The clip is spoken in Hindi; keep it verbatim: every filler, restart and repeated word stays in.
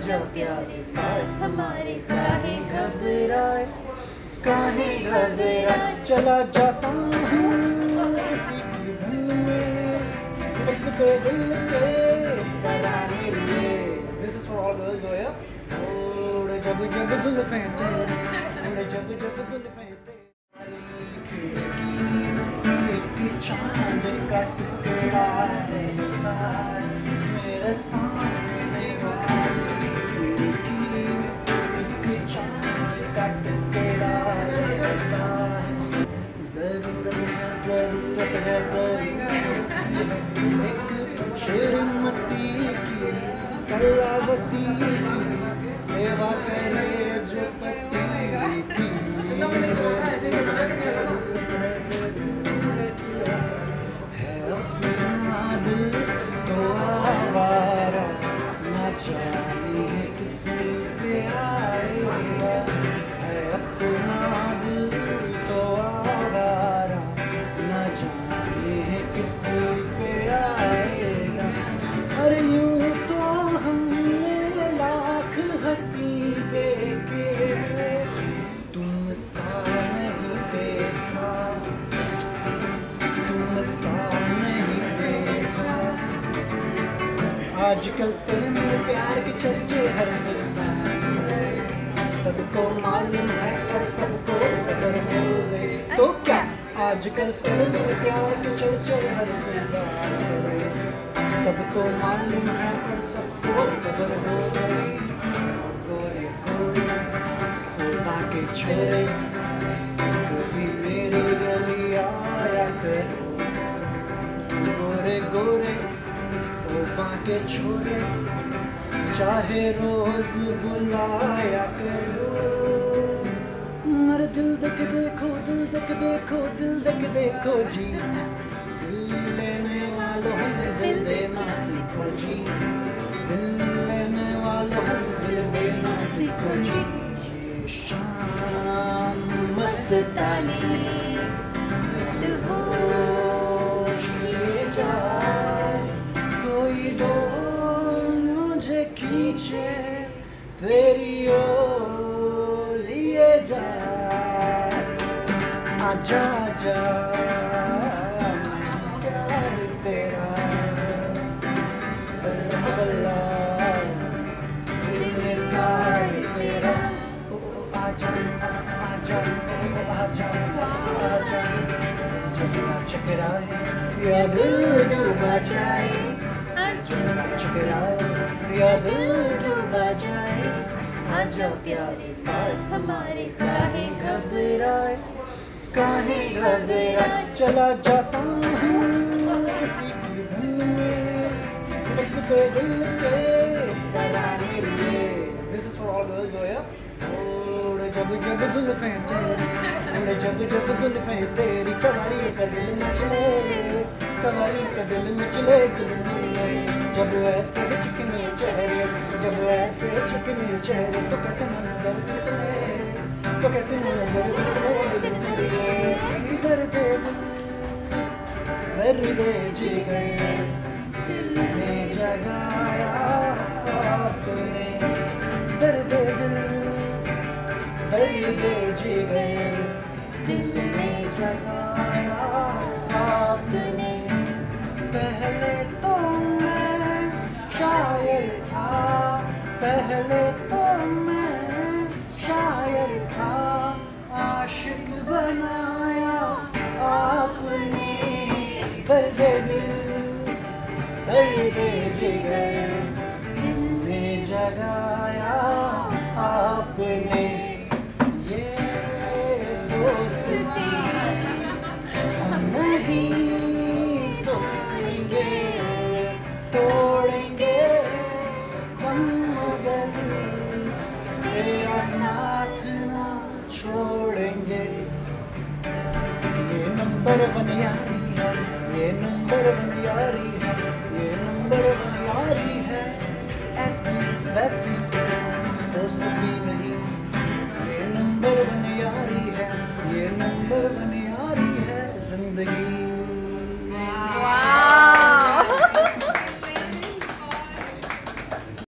आजा प्यारे पास हमारे, काहे घबराए काहे घबराए। चला जाता हूँ किसी की धुन में, धड़कते दिल के तराने लिए। This is for all girls हो या। उड़े जब जब जुल्फें तेरी, उड़े जब जब जुल्फें तेरी। खिड़की एक चांद का टुकड़ा है, मेरे सामने वाली खिड़की एक चांद का टुकड़ा रहता है। जरूरत है जरूरत है जरूरत है एक श्रीमती की, कलावती की सेवा करे जो पति की। है अपना दिल तो आवारा, ना जाने किसी पे आएगा। है अपना दिल तो आवारा, ना जाने किसी पे आएगा। अरे यूं तो हमने लाख हंसी देखे, तुम सा नहीं देखा, तुम सा नहीं देखा। आजकल तेरे मेरे प्यार के चर्चे हर ज़बान में, सबको मालूम है और सबको कदर हो गई। तो क्या आजकल तेरे मेरे प्यार के चर्चे हर ज़बान में, सबको मालूम है और सबको कदर हो गई। गोरे गोरे खुदा के छोरे, कभी मेरी गली आया करो। गोरे गोरे खुदा के छोरे, चाहे रोज बुलाया करो। मेरे दिल तक देखो दिल तक देखो दिल तक देखो जी, दिल लेने वालों दिल देना सीखो जी, दिल लेने वालों दिल देना सीखो जी। ये शाम मस्तानी होश लिए जाए, कोई डोर मुझे खींचे तेरी ओर लिए जाए। आजा आजा प्यार तेरा बल्ला बल्ला, दिल प्यार तेरा। ओ आजा आजा आजा आजा, चकरा चकराए या दिल डूबा जाए, चकरा चकराए या दिल डूबा जाए। आजा प्यारे पास हमारे, काहे घबराए काहे घबराए। चला जाता हूँ किसी की धुन में, धड़कते दिल के तराने लिए। This is for all girls हो या। उड़े जब जब जुल्फें तेरी, उड़े जब जब जुल्फें तेरी। कवारी का दिल मचले, कवारी का दिल मचले दिल मिले। जब ऐसे चिकने चेहरे, जब ऐसे चिकने चेहरे, तो कैसे नजर फिसले, तो कैसे नजर फिसले दिल मेरे। दर्द दिल दर्द जिगर, दिल में जगाया आपने। दर्द दिल दर्द जिगर, दिल में जगाया आपने। पहले तो मैं शायर था, पहले तो मैं शायर था, आशिक बनाया आपने। दर्द दिल दर्द जिगर, दिल में जगाया आपने। ये दोस्ती हम नहीं तोड़ेंगे, तोड़ेंगे हम मगर तेरा साथ ना छोड़ेंगे। ये नंबर वन यारी है, ये नंबर वन यारी है, ये नंबर वन यारी है। ऐसी वैसी दोस्ती नहीं, ये नंबर वन यारी है, ये नंबर वन यारी है। जिंदगी